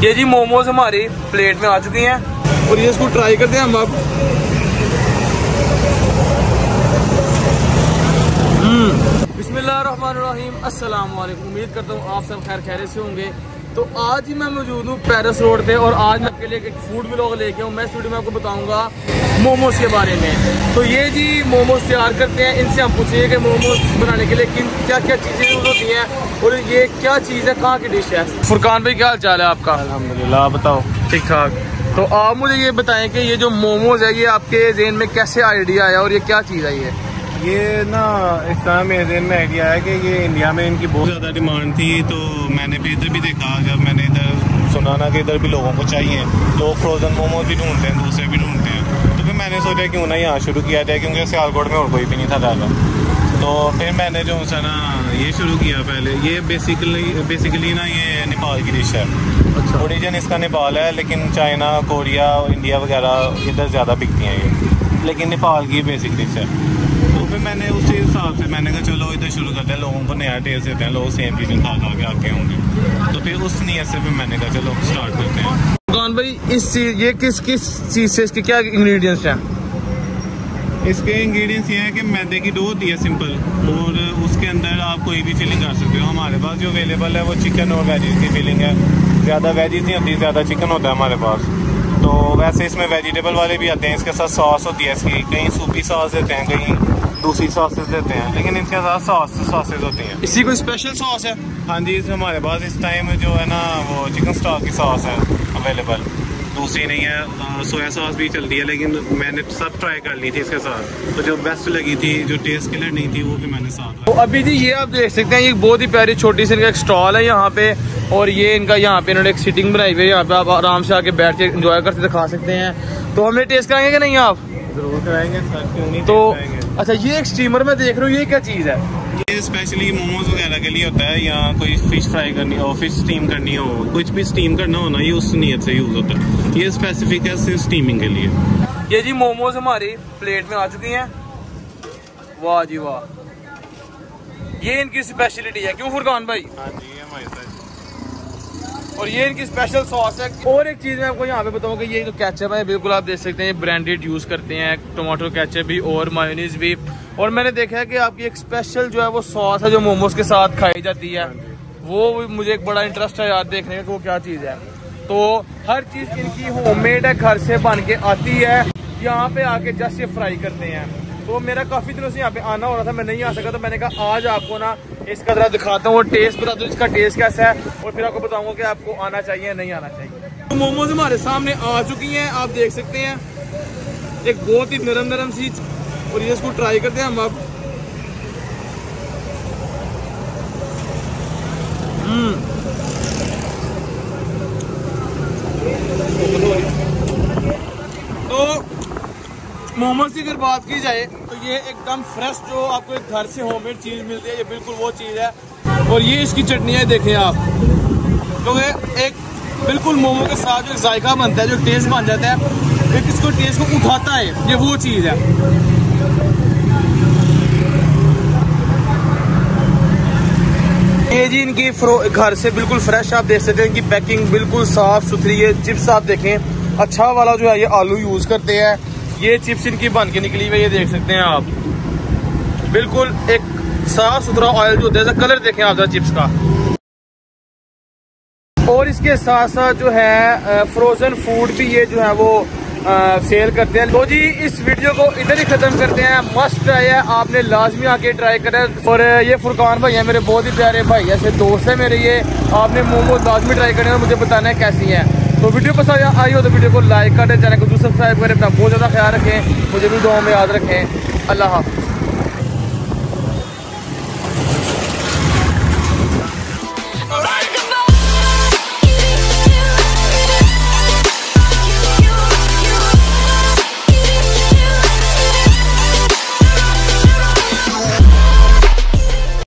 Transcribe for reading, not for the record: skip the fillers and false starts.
ये जी मोमोज हमारी प्लेट में आ चुकी हैं और ये इसको ट्राई करते हैं हम अब। बिस्मिल्लाहिर्रहमानिर्रहीम, अस्सलाम वालेकुम। उम्मीद करता हूँ आप सब खैर खैरियत से होंगे। तो आज ही मैं मौजूद हूँ पेरिस रोड पे और आज मैं आपके लिए एक फूड व्लॉग लेके हूँ। मैं इस वीडियो में आपको बताऊंगा मोमोज के बारे में। तो ये जी मोमोज तैयार करते हैं, इनसे हम पूछेंगे कि मोमोज बनाने के लिए क्या क्या चीज़ें यूज़ होती हैं और ये क्या चीज़ है, कहाँ की डिश है। फुरकान भाई क्या हाल चाल है आपका? अल्हम्दुलिल्लाह, बताओ। ठीक ठाक। तो आप मुझे ये बताएं कि ये जो मोमोज है ये आपके ज़हन में कैसे आइडिया आया और ये क्या चीज़ है? ये ना इस तरह मेरे ज़हन में आइडिया है कि ये इंडिया में इनकी बहुत ज़्यादा डिमांड थी, तो मैंने भी इधर भी देखा। जब मैंने इधर सुना ना कि इधर भी लोगों को चाहिए, लोग फ्रोज़न मोमोज भी ढूंढते हैं, दूसरे भी ढूंढते हैं, तो फिर मैंने सोचा क्यों ना यहाँ शुरू किया जाए, क्योंकि सियालकोट में और कोई भी नहीं था ज़्यादा। तो फिर मैंने जो है ना ये शुरू किया पहले। ये बेसिकली ना ये नेपाल की डिश है। अच्छा। ओरिजिन इसका नेपाल है, लेकिन चाइना, कोरिया, इंडिया वगैरह इधर ज़्यादा बिकती हैं ये, लेकिन नेपाल की बेसिक डिश है। तो फिर मैंने उसी हिसाब से मैंने कहा चलो इधर शुरू करते हैं, लोगों को नया टेस्ट देते हैं, लोग सेम चीज़ें खा के आके होंगे। तो फिर उस नीयत से फिर मैंने कहा चलो स्टार्ट करते हैं। फुरकान भाई इस चीज़ ये किस चीज़ से, इसके क्या इंग्रेडिएंट्स हैं? इसके इंग्रेडिएंट्स ये हैं कि मैदे की डो होती है सिंपल, और उसके अंदर आप कोई भी फिलिंग कर सकते हो। हमारे पास जो अवेलेबल है वो चिकन और वेजिज की फिलिंग है। ज़्यादा वेजिज नहीं होती, ज़्यादा चिकन होता है हमारे पास। तो वैसे इसमें वेजिटेबल वाले भी आते हैं, इसके साथ सॉस होती है इसकी। कहीं सूपी सॉस देते हैं, कहीं दूसरी सॉसेस देते हैं, लेकिन इनके साथ सॉसेस होती हैं। इसी कोई स्पेशल सॉस है? हाँ जी, हमारे पास इस टाइम जो है ना वो चिकन स्टॉक की सॉस है अवेलेबल, दूसरी नहीं है। सोया सॉस भी चलती है, लेकिन मैंने सब ट्राई कर ली थी इसके साथ, तो जो बेस्ट लगी थी, जो टेस्ट किलर नहीं थी, वो भी मैंने साथ। तो अभी जी ये आप देख सकते हैं, ये बहुत ही प्यारी छोटी सी इनका एक स्टॉल है यहाँ पे, और ये इनका यहाँ पे इन्होंने एक सीटिंग बनाई हुई है। यहाँ पे आप आराम से आके बैठ के एंजॉय करते दिखा सकते हैं। तो हमें टेस्ट कराएंगे कि नहीं आप? जरूर कराएंगे सर, क्यों नहीं। तो अच्छा, ये एक स्टीमर में देख रहा हूँ, ये क्या चीज़ है? ये स्पेशली मोमोज वगैरह के लिए होता है, या कोई फिश फ्राई करनी हो, फिश स्टीम करनी हो, कुछ भी स्टीम करना हो ना, ये उस नीयत से यूज होता है। ये स्पेसिफिक है सिर्फ स्टीमिंग के लिए। ये जी मोमोज हमारी प्लेट में आ चुकी हैं। वाह जी वाह, ये इनकी स्पेशलिटी है, क्यों फुरकान भाई? हाँ जी, ये हमारे साथ। और ये इनकी स्पेशल सॉस है। और एक चीज़ मैं आपको यहाँ पे बताऊँ कि ये जो केचप है, बिल्कुल आप देख सकते हैं ब्रांडेड यूज़ करते हैं, टमाटो केचप भी और मायोनीज भी। और मैंने देखा है कि आपकी एक स्पेशल जो है वो सॉस है जो मोमोज के साथ खाई जाती है, वो मुझे एक बड़ा इंटरेस्ट है यार देखने का कि वो क्या चीज़ है। तो हर चीज़ इनकी होममेड है, घर से बन के आती है। यहाँ पे आके जस्ट ये फ्राई करते हैं। तो मेरा काफ़ी दिनों से यहाँ पे आना हो रहा था, मैं नहीं आ सका, तो मैंने कहा आज आपको ना इसका जरा दिखाता हूँ और टेस्ट बता दूँ इसका टेस्ट कैसा है, और फिर आपको बताऊँगा कि आपको आना चाहिए या नहीं आना चाहिए। तो मोमोज हमारे सामने आ चुकी हैं, आप देख सकते हैं, एक बहुत ही नरम सी, और ये इसको ट्राई करते हैं हम अब। तो मोमोज की अगर बात की जाए तो ये एकदम फ्रेश जो आपको एक घर से होममेड चीज़ मिलती है, ये बिल्कुल वो चीज़ है। और ये इसकी चटनी है, देखें आप, क्योंकि एक बिल्कुल मोमो के साथ जो जायका बनता है, जो टेस्ट बन जाता है, एक इसको टेस्ट को उठाता है, ये वो चीज़ है। ये जी इनकी घर से बिल्कुल फ्रेश आप देख सकते हैं, इनकी पैकिंग बिल्कुल साफ सुथरी है। चिप्स आप देखें, अच्छा वाला जो है ये आलू यूज़ करते हैं। ये चिप्स इनकी बन के निकली हुई है, ये देख सकते हैं आप, बिल्कुल एक साफ सुथरा ऑयल जो होता है, कलर देखें आप चिप्स का। और इसके साथ साथ जो है फ्रोजन फूड भी ये जो है वो सेल करते हैं। तो जी इस वीडियो को इधर ही खत्म करते हैं। मस्त ट्राई है, आपने लाजमी आके ट्राई करें। और ये फुरकान भाई है, मेरे बहुत ही प्यारे भाई ऐसे दोस्त है मेरे, ये आपने मोमोज लाजमी ट्राई करें और मुझे बताना है कैसी है। तो वीडियो पसंद आई हो तो वीडियो को लाइक करें, चैनल को सब्सक्राइब करें, अपना बहुत ज़्यादा ख्याल रखें, मुझे भी दुआ में याद रखें। अल्लाह हाफ़िज़।